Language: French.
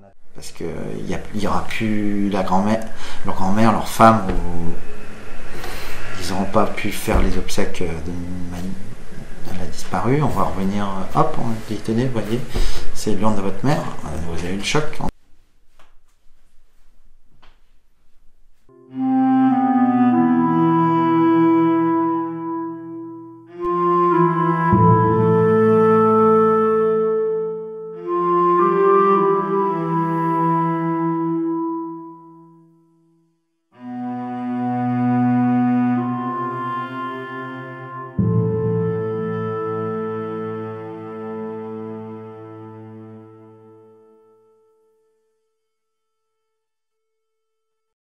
Parce qu'il n'y aura plus la grand-mère, leur grand-mère, leur femme, ils n'auront pas pu faire les obsèques elle a disparu. On va revenir, hop, on dit tenez, voyez, c'est le lion de votre mère, vous avez eu le choc.